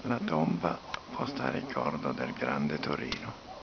La tomba posta a ricordo del grande Torino.